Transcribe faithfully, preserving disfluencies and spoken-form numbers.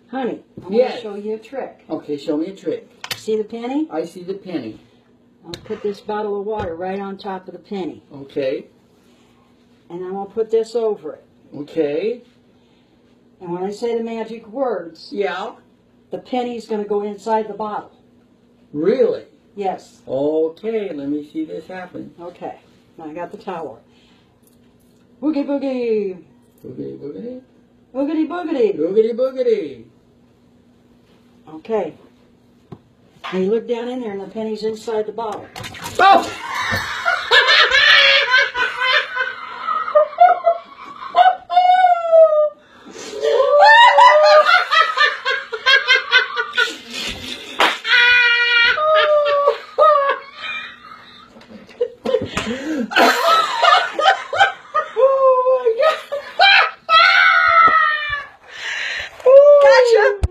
Honey, I'm Yes. going to show you a trick. Okay, show me a trick. See the penny? I see the penny. I'll put this bottle of water right on top of the penny. Okay. And I'm going to put this over it. Okay. And when I say the magic words, Yeah. the penny's going to go inside the bottle. Really? Yes. Okay, let me see this happen. Okay. Now I got the towel. Boogie boogie. Boogity boogity. Boogity boogity. Boogity boogity. Okay. Now you look down in there and the penny's inside the bottle. Oh! Gotcha!